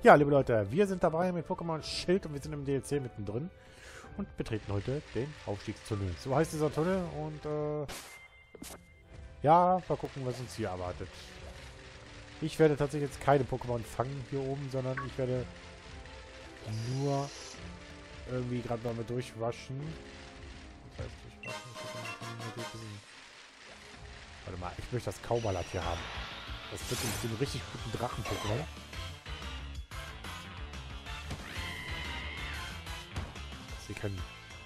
Ja, liebe Leute, wir sind dabei mit Pokémon Schild und wir sind im DLC mittendrin und betreten heute den Aufstiegstunnel. So heißt dieser Tunnel und ja, mal gucken, was uns hier erwartet. Ich werde tatsächlich jetzt keine Pokémon fangen hier oben, sondern ich werde nur irgendwie gerade mal mit durchwaschen. Das heißt, durchwaschen. Warte mal, ich möchte das Kaumalat hier haben. Das wird uns den richtig guten Drachen-Pokémon. Sie können.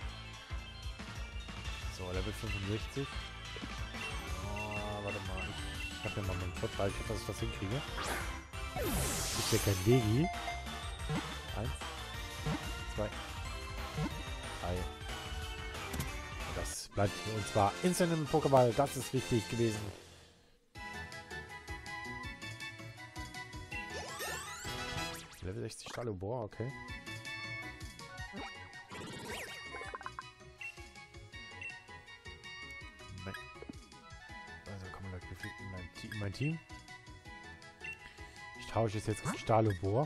So, Level 65. Oh, warte mal. Ich habe ja mal meinen Shot, weil ich hoffe, dass ich das hinkriege. Ich will kein Degi. 1, 2, 3. Und das bleibt hier. Und zwar instant im Pokéball. Das ist wichtig gewesen. Level 60 Stalobor, okay. Also kommen wir gleich in mein Team. Ich tausche jetzt gegen Stalobor.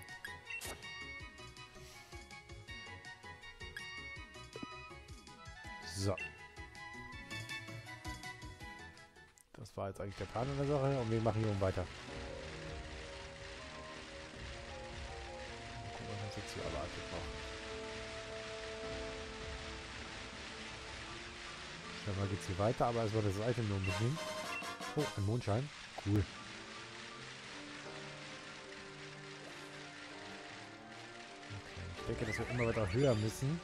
So. Das war jetzt eigentlich der Plan in der Sache und wir machen hier weiter. Mal gucken, was jetzt hier erwartet noch. Scheinbar geht es hier weiter, aber es wird das Item nur mitnehmen. Oh, ein Mondschein. Cool. Okay, ich denke, dass wir immer weiter höher müssen.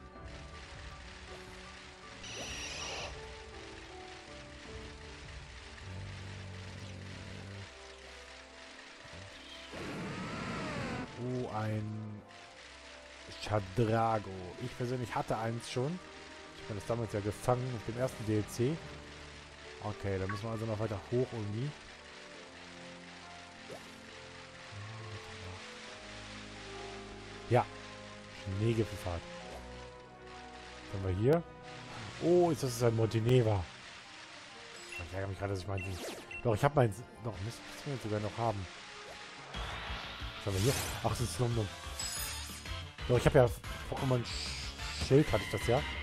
Ein Chadrago. Ich persönlich hatte eins schon. Ich habe das damals ja gefangen auf dem ersten DLC. Okay, da müssen wir also noch weiter hoch irgendwie. Ja. Schneegipfelfahrt. Was haben wir hier? Oh, ist das ein Monteneva. Ich ärgere mich gerade, dass ich meinen... Doch, ich habe meins... Doch, müssen wir sogar noch haben. Was haben wir hier? Ach, das ist Nom-Nom. Doch, ich habe ja Pokémon Schild, hatte ich das ja.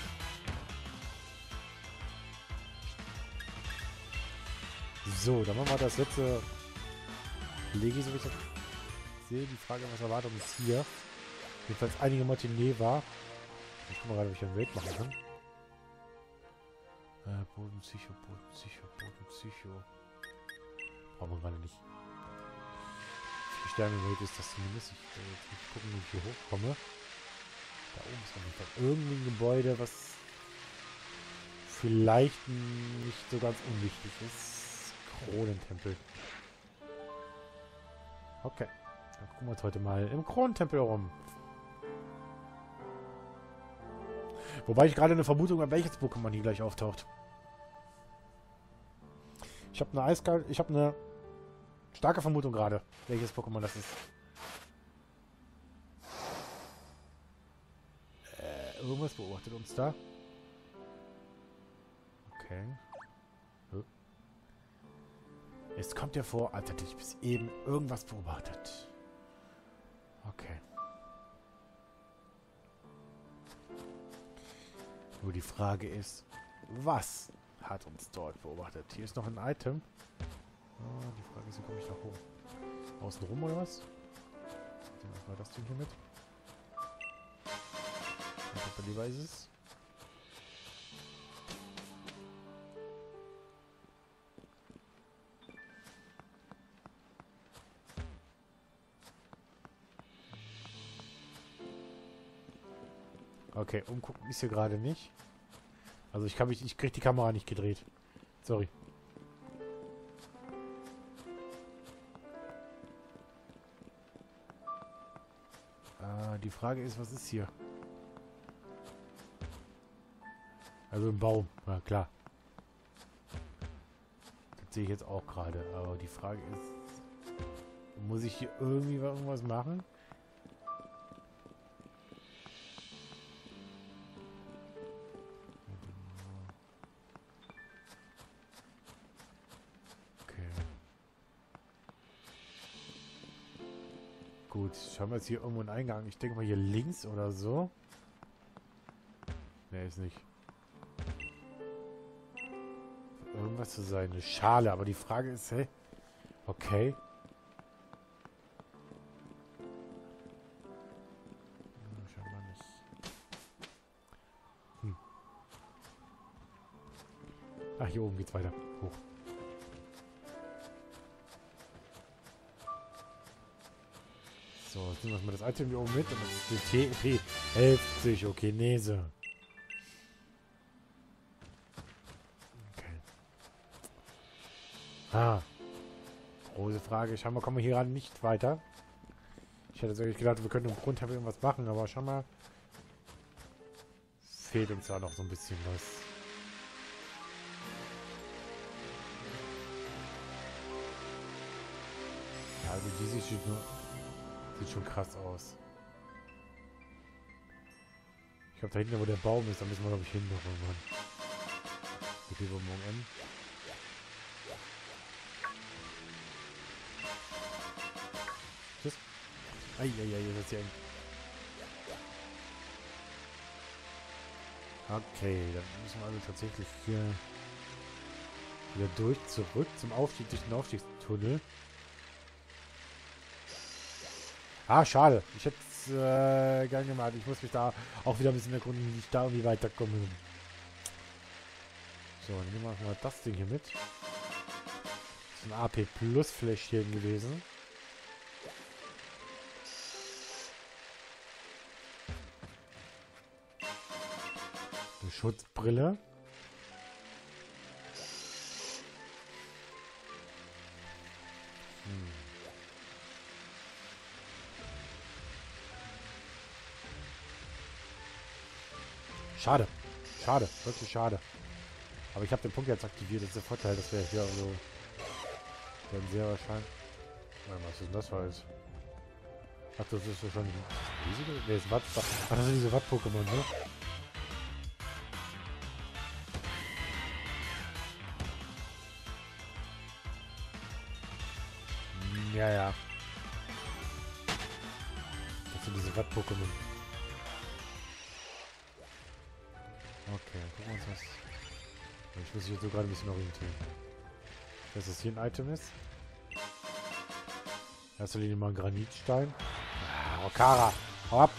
So, dann machen wir das letzte Legi, so wie ich das sehe. Die Frage, was erwartet uns hier? Jedenfalls einige Monteneva. Ich guck mal gerade, ob ich ein Raid machen kann. Bodenpsycho. Brauchen wir gerade nicht. 4 Sterne Raid ist das zumindest. Ich will jetzt nicht gucken, wie ich hier hochkomme. Da oben ist auf jeden Fall irgendwie ein Gebäude, was vielleicht nicht so ganz unwichtig ist. Kronentempel. Okay. Dann gucken wir uns heute mal im Kronentempel rum. Wobei ich gerade eine Vermutung habe, welches Pokémon hier gleich auftaucht. Ich habe eine starke Vermutung gerade, welches Pokémon das ist. Irgendwas beobachtet uns da. Okay. Es kommt ja vor, als hätte ich bis eben irgendwas beobachtet. Okay. Nur die Frage ist, was hat uns dort beobachtet? Hier ist noch ein Item. Oh, die Frage ist, wie komme ich da hoch? Außen rum oder was? Was war das Ding hier mit? Lieber ist es. Okay, umgucken ist hier gerade nicht. Also ich kriege die Kamera nicht gedreht. Sorry. Die Frage ist, was ist hier? Also ein Baum, ja klar. Das sehe ich jetzt auch gerade. Aber die Frage ist, muss ich hier irgendwie irgendwas machen? Gut, schauen wir jetzt hier irgendwo einen Eingang. Ich denke mal hier links oder so. Ne, ist nicht. Irgendwas zu sein. Eine Schale, aber die Frage ist, hä? Okay. Scheinbar nicht. Ach, hier oben geht's weiter. Hoch. So, jetzt nehmen wir mal das Item hier oben mit. Und das ist die TP 11 okay, Nese. Okay. Große Frage. Scheinbar kommen wir hier gerade nicht weiter. Ich hätte jetzt eigentlich gedacht, wir könnten im Grundlevel irgendwas machen, aber scheinbar fehlt uns da noch so ein bisschen was. Ja, also die sieht schon krass aus. Ich glaube, da hinten, wo der Baum ist, da müssen wir, glaube ich, hin noch irgendwann. Okay, Bonbon M. Tschüss. Eieiei, das ist hier eng. Okay, dann müssen wir also tatsächlich hier wieder zurück zum Aufstieg, durch den Aufstiegstunnel. Ah, schade. Ich hätte es gern gemacht. Ich muss mich da auch wieder ein bisschen erkunden, wie ich da irgendwie weiterkomme. So, dann nehmen wir mal das Ding hier mit. Das ist ein AP Plus Fläschchen gewesen. Eine Schutzbrille. Schade. Schade. Wirklich schade. Aber ich habe den Punkt jetzt aktiviert. Das ist der Vorteil, dass wir hier so... Dann sehr wahrscheinlich... Was ist denn das halt? Ach, das ist wahrscheinlich... Riesige? Ne, ist Watt... Ach, das sind diese Watt-Pokémon, ne? Ja, ja. Das sind diese Watt-Pokémon. Okay, dann gucken wir uns was... Ich muss mich jetzt so gerade ein bisschen orientieren. Dass das hier ein Item ist. Erster Linie mal ein Granitstein. Ah, Okara! Hau ab!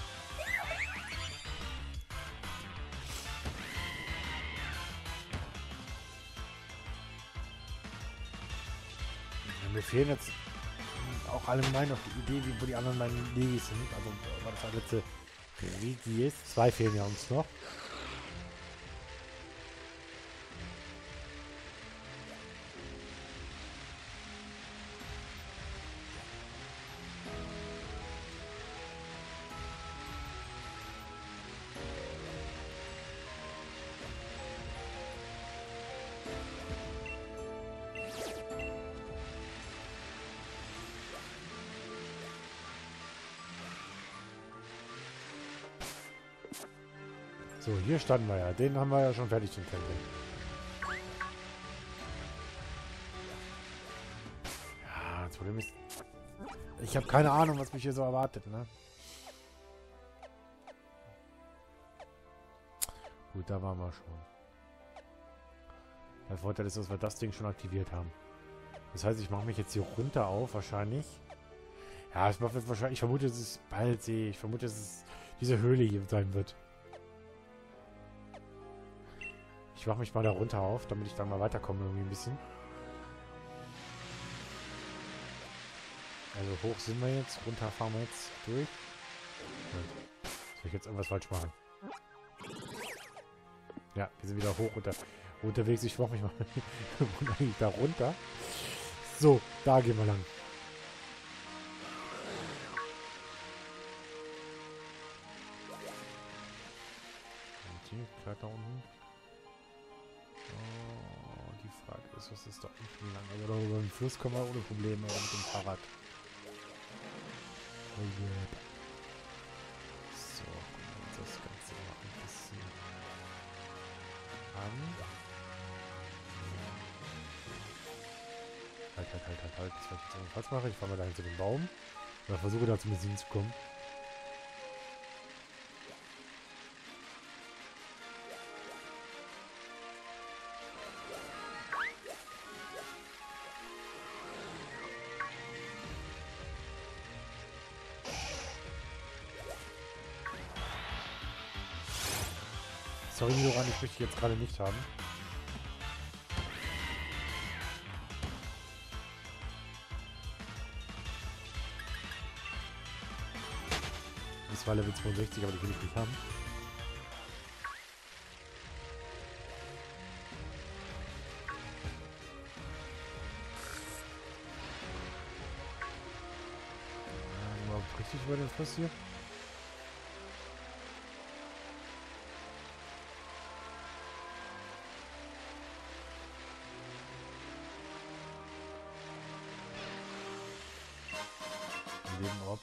Ja, mir fehlen jetzt auch allgemein noch die Idee, wo die anderen meine Legis sind. Also war das der letzte Regis. 2 fehlen ja uns noch. So, hier standen wir ja. Den haben wir ja schon fertig, den Tempel. Ja, das Problem ist... Ich habe keine Ahnung, was mich hier so erwartet, ne? Gut, da waren wir schon. Der Vorteil ist, dass wir das Ding schon aktiviert haben. Das heißt, ich mache mich jetzt hier runter auf, wahrscheinlich. Ja, ich mache jetzt wahrscheinlich... Ich vermute, es ist Baldsee. Ich vermute, dass es diese Höhle hier sein wird. Ich mache mich mal da runter auf, damit ich dann mal weiterkomme irgendwie ein bisschen. Also hoch sind wir jetzt, runter fahren wir jetzt durch. Soll ich jetzt irgendwas falsch machen? Ja, wir sind wieder hoch unterwegs. Ich mache mich mal eigentlich da runter. So, da gehen wir lang. Und hier, klar da unten. Oh, die Frage ist, was ist da unten lang? Also da über den Fluss kommen wir ohne Probleme mit dem Fahrrad. Oh yeah. So, gucken wir uns das Ganze mal ein bisschen an. Halt. Das, was ich jetzt falsch mache. Ich fahre mal dahin zu dem Baum. Oder versuche da zumindest hinzukommen. Sorry, Nidoran, ich möchte jetzt gerade nicht haben. Das war Level 62, aber die will ich nicht haben. Richtig über den Fluss hier. Leben ab.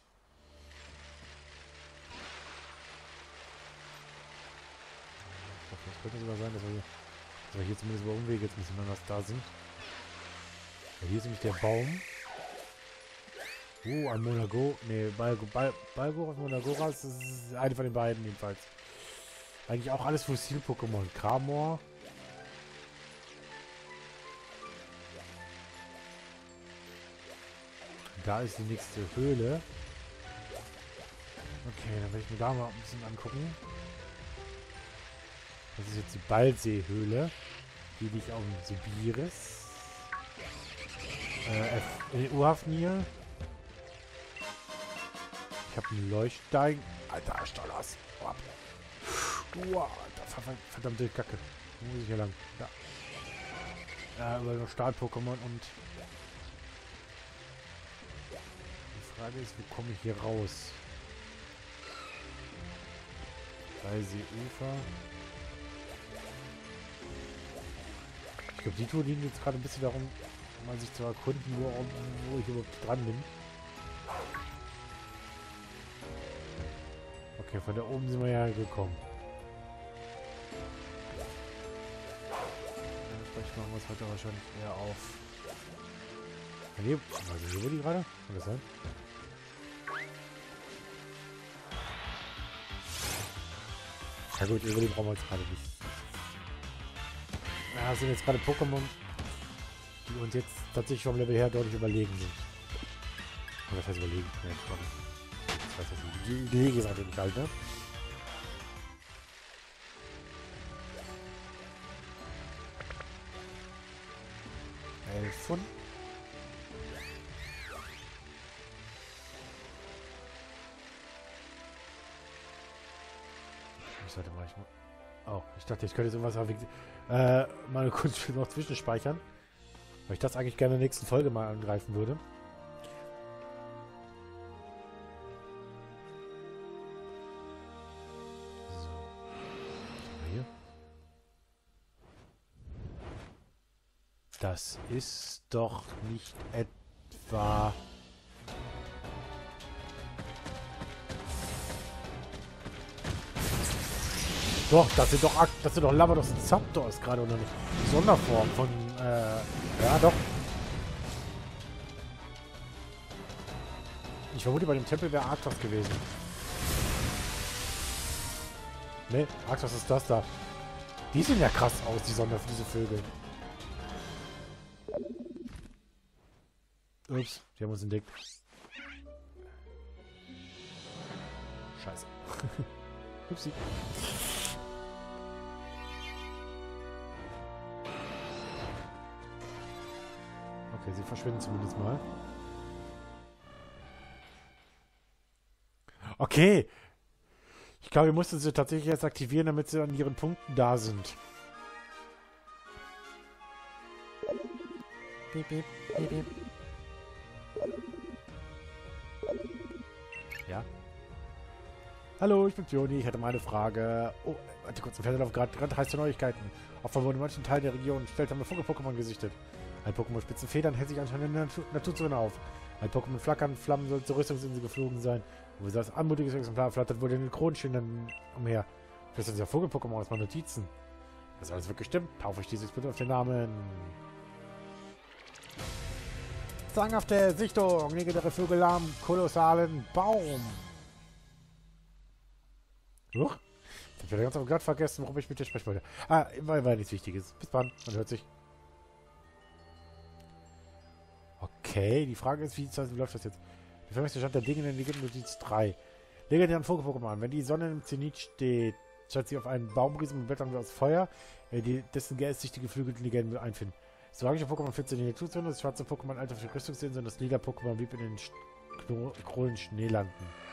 Das könnte sogar sein, dass wir hier zumindest über Umwege jetzt ein bisschen anders da sind. Ja, hier ist nämlich der Baum. Ein Monago. Ne, Balgoras, Monagoras. Das ist eine von den beiden jedenfalls. Eigentlich auch alles Fossil-Pokémon. Kramor. Da ist die nächste Höhle. Okay, dann werde ich mir da mal ein bisschen angucken. Das ist jetzt die Ballsee-Höhle. Die liegt auf dem Sibiris. U-Hafnir. Ich habe einen Leuchtstein. Alter, Stollers. Verdammte Kacke. Wo muss ich hier lang? Ja. Ja, über noch Start-Pokémon und... Die Frage ist, wie komme ich hier raus? Ballsee-Ufer. Ich glaube, die Tour liegen jetzt gerade ein bisschen darum, mal sich zu erkunden, wo ich überhaupt dran bin. Okay, von da oben sind wir ja gekommen. Vielleicht machen wir es heute wahrscheinlich eher auf. Also hier, wo die gerade? Kann das sein? Ja gut, über die brauchen wir jetzt gerade nicht. Ja, das sind jetzt gerade Pokémon, die uns jetzt tatsächlich vom Level her deutlich überlegen sind. Und was heißt überlegen? Ja, das heißt, die Lege ist natürlich halt, ne? Elfon. Warte mal, oh, ich dachte, ich könnte jetzt irgendwas mal kurz noch zwischenspeichern. Weil ich das eigentlich gerne in der nächsten Folge mal angreifen würde. So. Hier. Das ist doch nicht etwa... Doch, das sind doch Lavados und Zapdos gerade, oder nicht? Die Sonderform von, ja doch. Ich vermute, bei dem Tempel wäre Arctos gewesen. Ne, Arctos ist das da. Die sehen ja krass aus, diese Vögel. Ups, die haben uns entdeckt. Scheiße. Upsi. Okay, sie verschwinden zumindest mal. Okay. Ich glaube, wir mussten sie tatsächlich erst aktivieren, damit sie an ihren Punkten da sind. Piep, piep, piep, piep. Ja. Hallo, ich bin Pioni. Ich hatte mal eine Frage. Oh, warte kurz. Im Fernlauf gerade heiße Neuigkeiten. Offenbar wurden in manchen Teilen der Region seltsame Vogel-Pokémon gesichtet. Ein Pokémon spitzen Federn hält sich anscheinend in der Naturzone auf. Ein Pokémon flackern, Flammen soll zur Rüstungsinsel geflogen sein. Wo das anmutiges Exemplar flattert, wurde in den Kronenschildern umher. Das ist ja Vogel-Pokémon aus meinen Notizen. Das alles wirklich stimmt. Taufe ich dieses bitte auf den Namen. Zanghafte Sichtung. Legendäre Vögel am kolossalen Baum. Huch. Ich habe ja ganz gerade vergessen, warum ich mit dir sprechen wollte. Ah, weil nichts Wichtiges. Bis dann. Man hört sich. Okay, die Frage ist, wie läuft das jetzt? Der vermisste Stand der Dinge in den Legenden-Notiz 3. Legendären Vogel-Pokémon. Wenn die Sonne im Zenit steht, statt sie auf einen Baumriesen mit Blättern aus Feuer, dessen geistige Flügel die Legenden einfinden. Das magische Pokémon findest du in der Naturzone, das schwarze Pokémon Alter auf die Rüstungsinsel und das lila Pokémon blieb in den Kronen Schneelanden.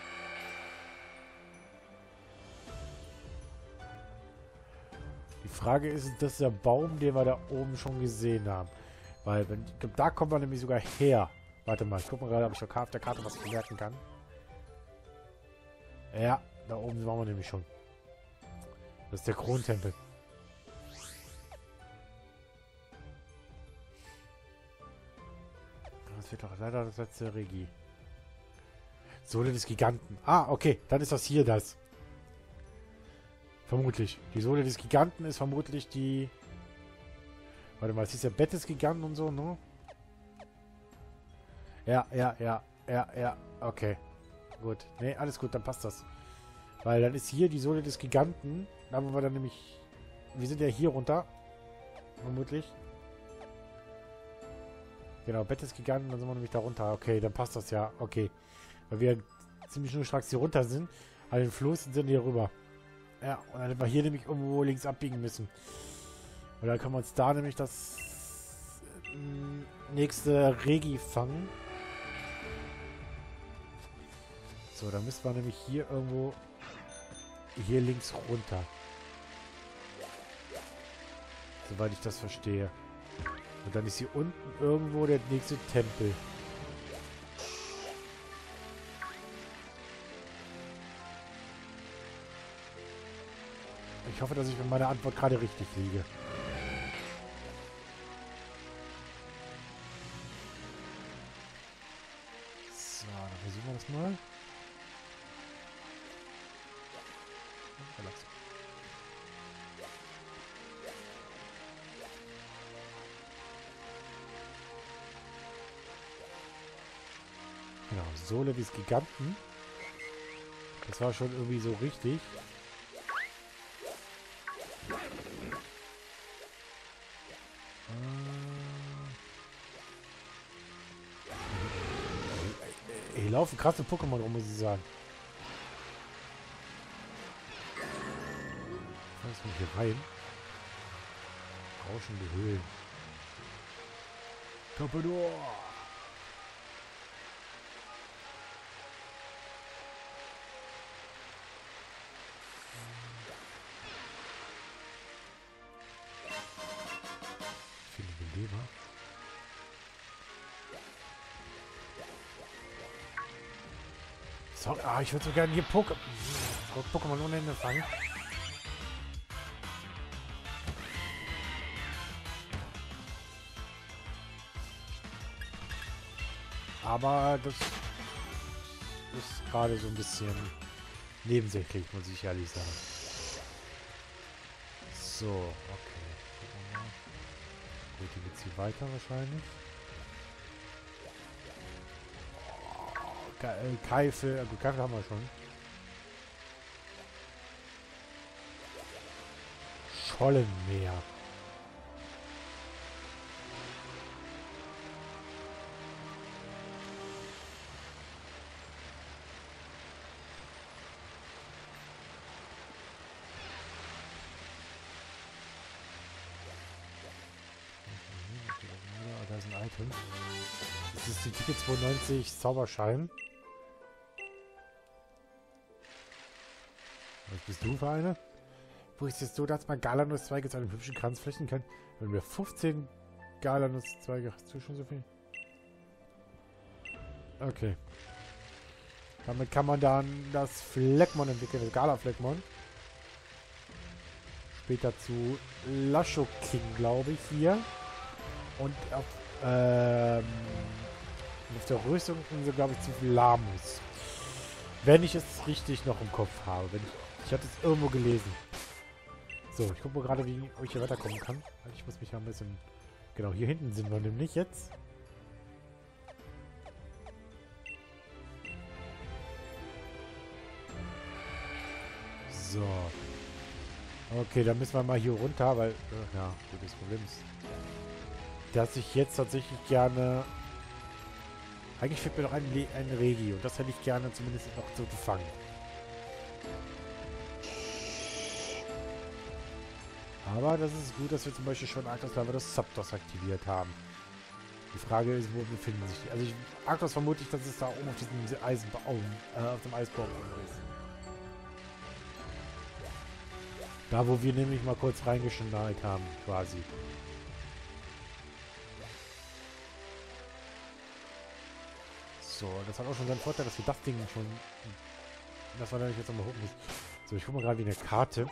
Die Frage ist, das ist der Baum, den wir da oben schon gesehen haben. Weil, da kommt man nämlich sogar her. Warte mal, ich guck mal gerade, ob ich auf der Karte was merken kann. Ja, da oben waren wir nämlich schon. Das ist der Kronentempel. Das wird doch leider das letzte Regie. Sohle des Giganten. Ah, okay, dann ist das hier das. Vermutlich. Die Sohle des Giganten ist vermutlich die... Warte mal, es ist ja Bett des Giganten und so, ne? Ja. Okay. Gut. Ne, alles gut, dann passt das. Weil dann ist hier die Sohle des Giganten. Da haben wir dann nämlich... Wir sind ja hier runter. Vermutlich. Genau, Bett des Giganten, dann sind wir nämlich da runter. Okay, dann passt das ja. Okay. Weil wir ziemlich schnurstracks hier runter sind. An den Fluss sind hier rüber. Ja, und dann hätten wir hier nämlich irgendwo links abbiegen müssen. Und dann können wir uns da nämlich das nächste Regi fangen. So, dann müssen wir nämlich hier irgendwo hier links runter. Soweit ich das verstehe. Und dann ist hier unten irgendwo der nächste Tempel. Ich hoffe, dass ich mit meiner Antwort gerade richtig liege. So, dann versuchen wir das mal. Genau, Sohle des Giganten. Das war schon irgendwie so richtig. Hier laufen krasse Pokémon rum, muss ich sagen. Was muss hier rein? Rauschende Höhlen. Torpedor! Viele Beleber. Sorry, ich würde so gerne hier Pokémon ohne Ende fangen. Aber das ist gerade so ein bisschen nebensächlich, muss ich ehrlich sagen. So, okay. Gut, hier geht's hier weiter wahrscheinlich. Keifel, gut, Keifel haben wir schon. Schollenmeer. Da ist ein Item. Das ist die Ticket 92 Zauberschein. Was bist du für eine? Wo ist es so, dass man Galanusszweige zu einem hübschen Kranz flechten kann? Wenn wir 15 Galanusszweige... Hast du schon so viel? Okay. Damit kann man dann das Fleckmon entwickeln, das Gala-Fleckmon. Später zu Lashoking, glaube ich, hier. Und auf der Rüstungsinsel, glaube ich, zu Lamus. Wenn ich es richtig noch im Kopf habe. Ich hatte es irgendwo gelesen. So, ich gucke mal gerade, wie ich hier weiterkommen kann. Ich muss mich ja ein bisschen... Genau, hier hinten sind wir nämlich jetzt. So. Okay, dann müssen wir mal hier runter, weil... ja, gut, das Problem ist, dass ich jetzt tatsächlich gerne... Eigentlich fehlt mir noch ein Regi und das hätte ich gerne zumindest noch zu gefangen. Aber das ist gut, dass wir zum Beispiel schon Arctos Lavados Zapdos aktiviert haben. Die Frage ist, wo befinden sich die? Also Arctos vermute ich, dass es da oben auf diesem Eisenbaum, auf dem Eisbaum ist. Da, wo wir nämlich mal kurz reingeschneit haben, quasi. So, das hat auch schon seinen Vorteil, dass wir das Ding schon... Das war nämlich jetzt nochmal hoch muss. So, ich guck mal gerade wie eine Karte.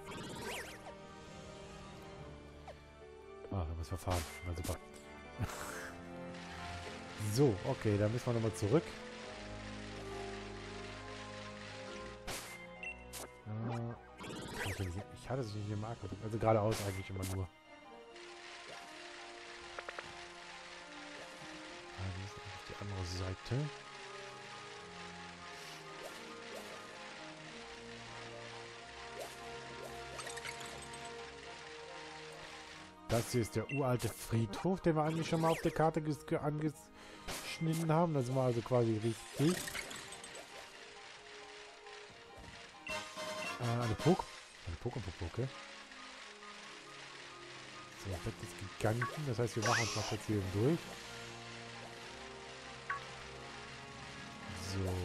Ah, da muss verfahren. Na super. So, okay, dann müssen wir nochmal zurück. Ich hatte es nicht im Marker. Also geradeaus eigentlich immer nur. Wir müssen auf die andere Seite. Das hier ist der uralte Friedhof, den wir eigentlich schon mal auf der Karte angeschnitten haben. Da sind wir also quasi richtig. Eine Pokémon-Poke. So, Bett des Giganten. Das heißt, wir machen uns mal kurz hier durch. So.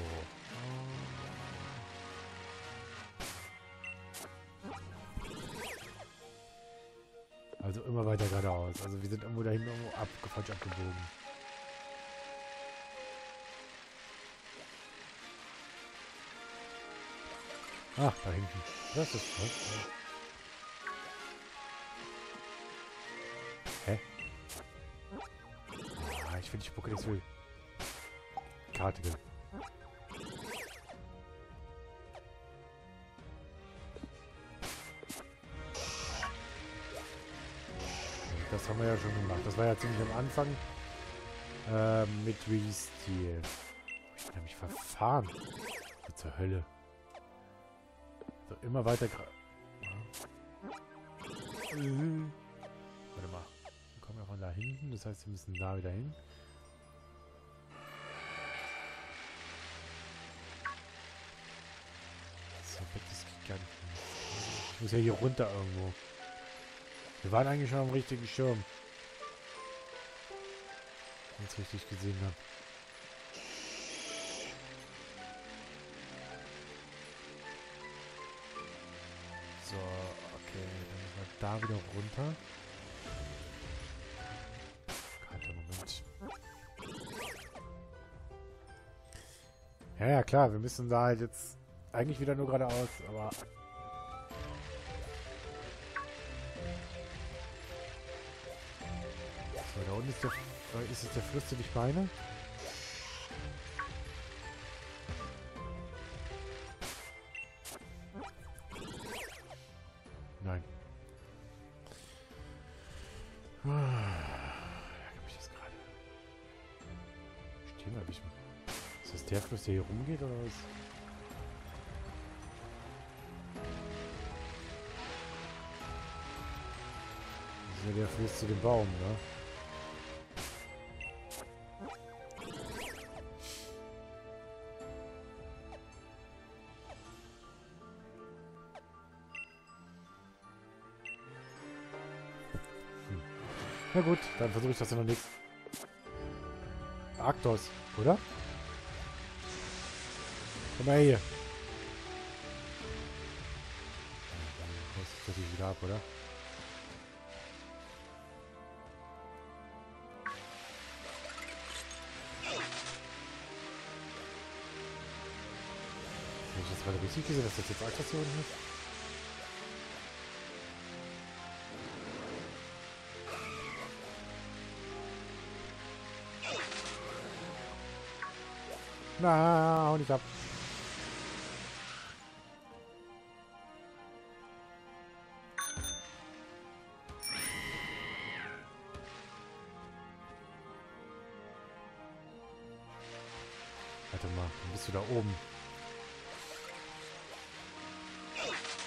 Also immer weiter geradeaus. Also wir sind irgendwo da hinten irgendwo falsch abgebogen. Ach, da hinten. Das ist was. Hä? Ah, ich finde, ich spucke das will. Karte. Das haben wir ja schon gemacht. Das war ja ziemlich am Anfang mit Resteel. Ich habe mich verfahren. Was zur Hölle. So, immer weiter. Warte mal. Wir kommen ja von da hinten. Das heißt, wir müssen da wieder hin. So, Bett des Giganten. Ich muss ja hier runter irgendwo. Wir waren eigentlich schon am richtigen Schirm. Wenn ich es richtig gesehen habe. So, okay. Dann müssen wir da wieder runter. Karte, Moment. Ja, ja, klar. Wir müssen da halt jetzt eigentlich wieder nur geradeaus, aber... So, da unten ist es der Fluss, den ich meine. Nein. Da habe ich das gerade. Stehen wir nicht mehr. Ist das der Fluss, der hier rumgeht, oder was? Das ist ja der Fluss zu dem Baum, ne? Na gut, dann versuche ich das ja noch nichts. Arctos, oder? Komm mal hier. Dann ist das wieder ab, oder? Habe ich das gerade richtig gesehen, dass das jetzt Arctos hier unten ist? Na, hau nicht ab. Warte mal, dann bist du da oben.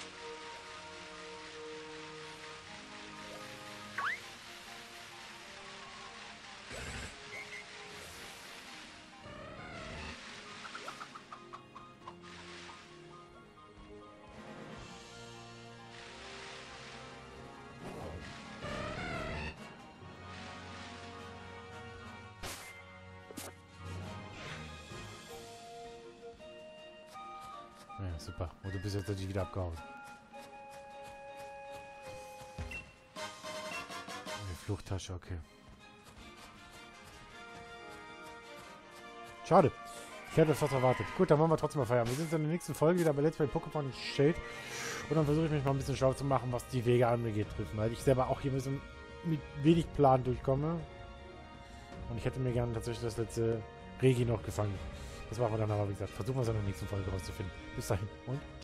Ja, super. Und du bist jetzt natürlich wieder abgehauen. Eine Fluchttasche, okay. Schade. Ich hätte das fast erwartet. Gut, dann machen wir trotzdem mal Feierabend. Wir sind in der nächsten Folge wieder bei Let's Play Pokémon Shade. Und dann versuche ich mich mal ein bisschen schlau zu machen, was die Wege angeht, weil ich selber auch hier ein bisschen mit wenig Plan durchkomme. Und ich hätte mir gerne tatsächlich das letzte Regi noch gefangen. Das machen wir dann aber, wie gesagt, versuchen wir es in der nächsten Folge rauszufinden. Bis dahin und